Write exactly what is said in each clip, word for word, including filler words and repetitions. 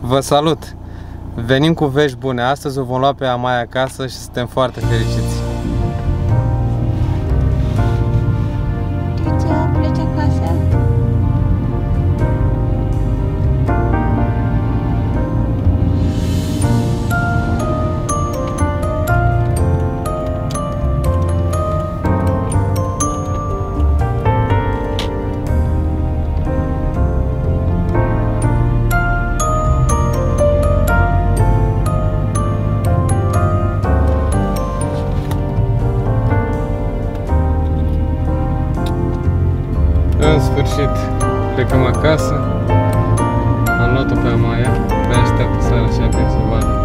Vă salut! Venim cu vești bune. Astăzi o vom lua pe Amaia acasă și suntem foarte fericiți. Pleci acasă? În sfârșit, plecăm acasă. Am luat-o pe Amaia. Pe așteaptă seara și abia să vadă.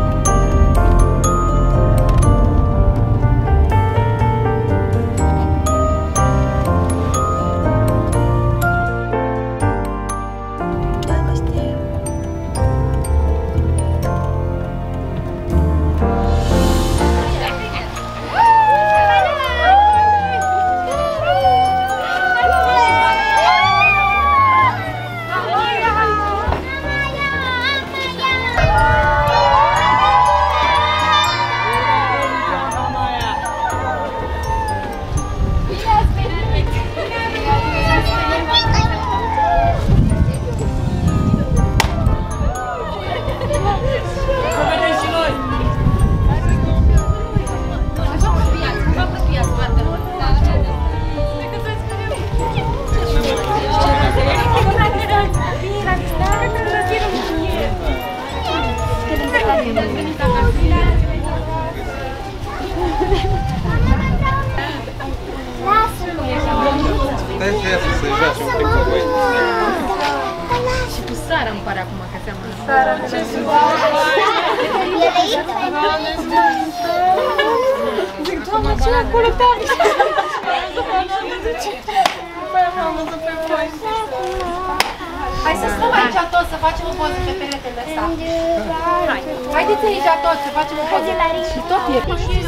Și cu Sara îmi pare acum că seamănă. Sara, ce zic, doamne, ce acolo pe apă? Hai să stăm aici toți, să facem o poză pe peretele ăsta. Hai, haideți aici toți, să facem o poză. Și tot e.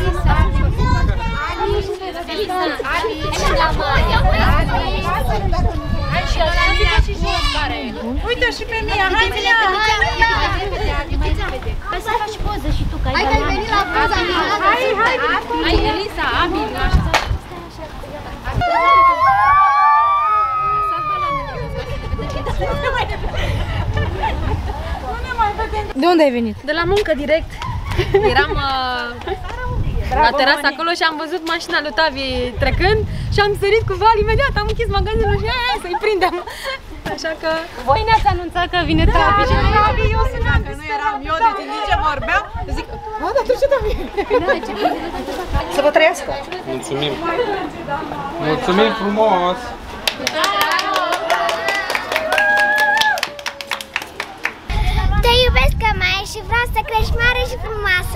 Uite și pe Mia, hai Mia! Hai să faci poză și tu, că ai venit la poza mea! Hai, hai! Hai, Elisa, Abi, așa. De unde ai venit? De la muncă direct. Eram uh, la terasă acolo și am văzut mașina lui Tavi trecând și am sărit cu Val imediat, am închis magazinul și aia, să-i prindem. Așa că... Voi ne-ați anunțat că vine Tavi și Tavi, eu sunam, că nu eram eu, de timp ce vorbeam, zic, a, dar trece Tavi. Să vă trăiască! Mulțumim! Mulțumim frumos! te iubesc, Amaia, și vreau să crești mare și frumoasă.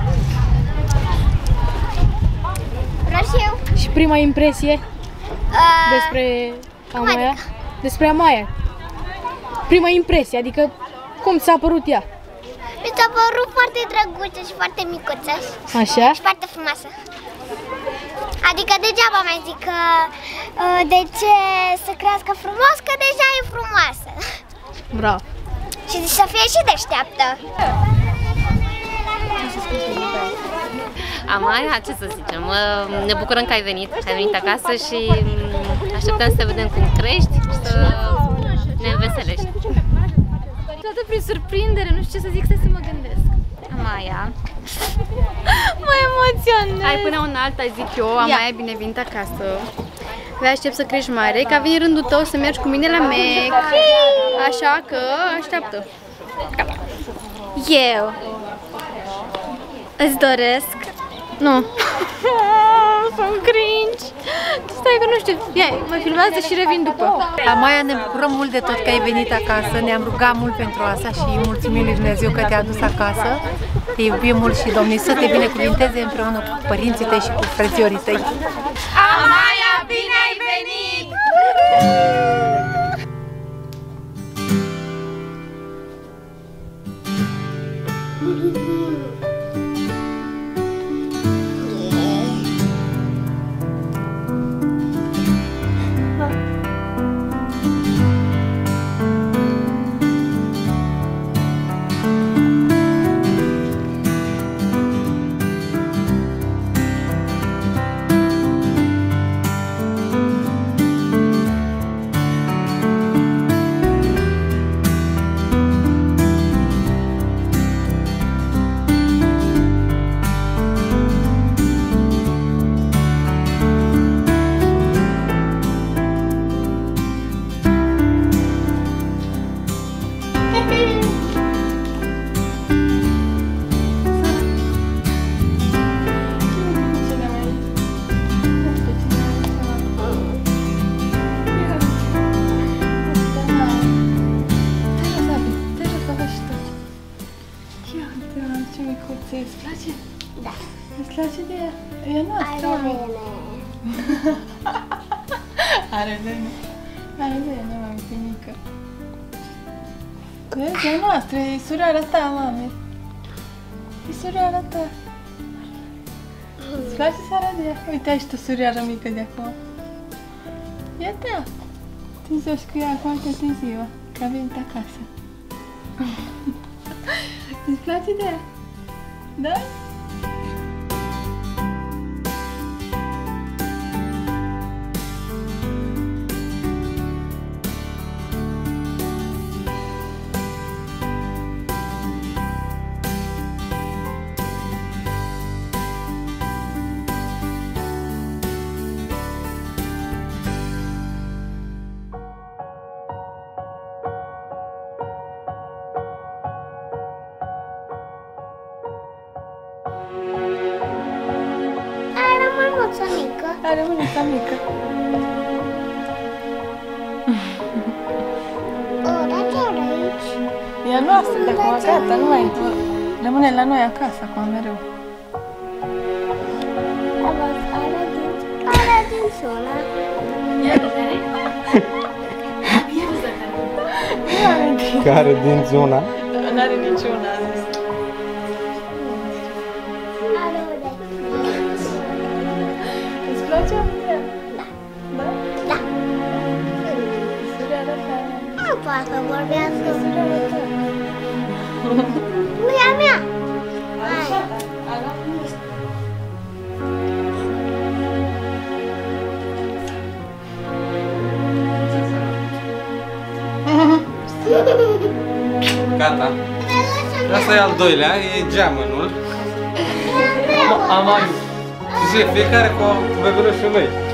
Vreau și eu. Și prima impresie Uh, despre Amaia? adică? Despre Amaia. Prima impresie, adică cum ți-a părut ea? Mi s-a părut foarte drăguță și foarte micuță. Așa? Și foarte frumoasă. Adică degeaba mai zic că uh, de ce să crească frumos, că deja e frumoasă. Bravo. Și să fie și deșteaptă. Amaia, ce să zicem, ne bucurăm că ai venit, ai venit acasă și așteptăm să vedem cum crești și să ne înveselești. Toată prin surprindere, nu știu ce să zic, să mă gândesc. Amaia, Mă emoționez. hai până una alta, zic eu, Amaia, bine venit acasă. Vei aștept să crești mare, ca vine rândul tău să mergi cu mine la Mec, așa că așteaptă. Gata. Eu îți doresc. Nu. Sunt cringe. Stai că nu știu. Ia, mă filmează și revin după. Amaia, ne bucurăm mult de tot că ai venit acasă. Ne-am rugat mult pentru asta și mulțumim lui Dumnezeu că te-a adus acasă. Te iubim mult și Domnul să te binecuvinteze împreună cu părinții tăi și cu frățiorii tăi. Amaia, bine ai venit! micuțe, îți place? Da. Îți place de ea? E a noastră, Are mami. vene. Are vene. Are vene, mami, pe mică. Vezi, e a noastră, e surioara ta, mami. E surioara ta. Îți place să arăt de ea? Uite, ai și tu surioară mică de acum. Ia ta. Te joci cu ea acum toată ziua, că a venit acasă. Îți place de ea? Da? Are mânuță mică. Are mânuța mică. O, dar ce are aici? E a noastră de acum, gata, nu mai rămâne la noi acasă acum mereu. Are din... Are din zona. Care din zona? N-are niciuna, a zis. Are o de... Îți place Andreea? Da. Da? Da. Surioara ta. Nu poate să vorbească. Surioara ta. Nu e a mea. Hai. Gata. Asta e al doilea, e geamănul. Am mai. Și fiecare cu bebelușul lui.